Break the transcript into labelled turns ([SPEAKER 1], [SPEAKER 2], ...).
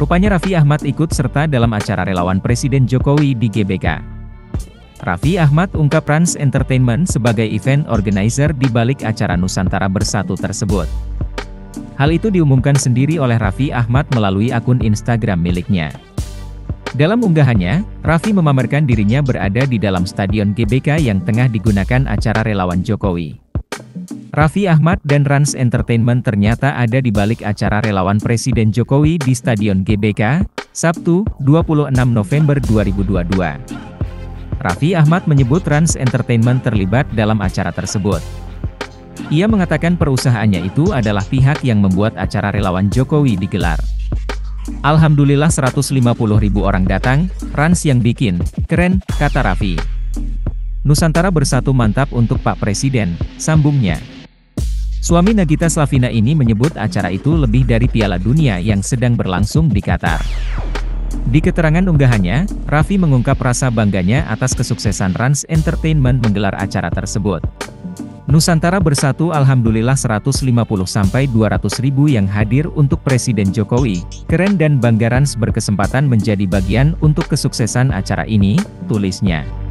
[SPEAKER 1] Rupanya Raffi Ahmad ikut serta dalam acara relawan Presiden Jokowi di GBK. Raffi Ahmad ungkap Rans Entertainment sebagai event organizer di balik acara Nusantara Bersatu tersebut. Hal itu diumumkan sendiri oleh Raffi Ahmad melalui akun Instagram miliknya. Dalam unggahannya, Raffi memamerkan dirinya berada di dalam Stadion GBK yang tengah digunakan acara relawan Jokowi. Raffi Ahmad dan Rans Entertainment ternyata ada di balik acara relawan Presiden Jokowi di Stadion GBK, Sabtu, 26 November 2022. Raffi Ahmad menyebut Rans Entertainment terlibat dalam acara tersebut. Ia mengatakan perusahaannya itu adalah pihak yang membuat acara relawan Jokowi digelar. Alhamdulillah 150.000 orang datang, Rans yang bikin, keren, kata Raffi. Nusantara Bersatu mantap untuk Pak Presiden, sambungnya. Suami Nagita Slavina ini menyebut acara itu lebih dari Piala Dunia yang sedang berlangsung di Qatar. Di keterangan unggahannya, Raffi mengungkap rasa bangganya atas kesuksesan Rans Entertainment menggelar acara tersebut. Nusantara Bersatu alhamdulillah 150-200 ribu yang hadir untuk Presiden Jokowi, keren dan bangga Rans berkesempatan menjadi bagian untuk kesuksesan acara ini, tulisnya.